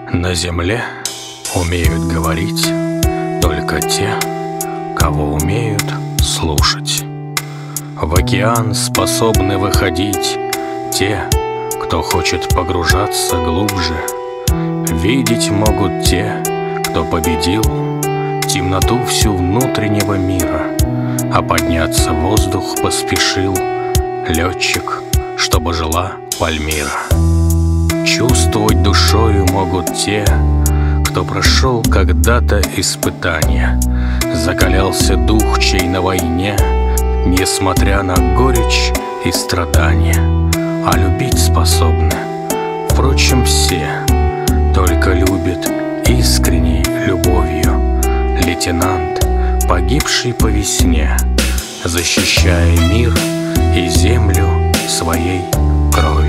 На земле умеют говорить только те, кого умеют слушать. В океан способны выходить те, кто хочет погружаться глубже. Видеть могут те, кто победил темноту всю внутреннего мира, а подняться в воздух поспешил летчик, чтобы жила Пальмира. Чувствовать душою могут те, кто прошел когда-то испытания, закалялся дух, чей на войне, несмотря на горечь и страдания. А любить способны, впрочем, все, только любит искренней любовью лейтенант, погибший по весне, защищая мир и землю своей кровью.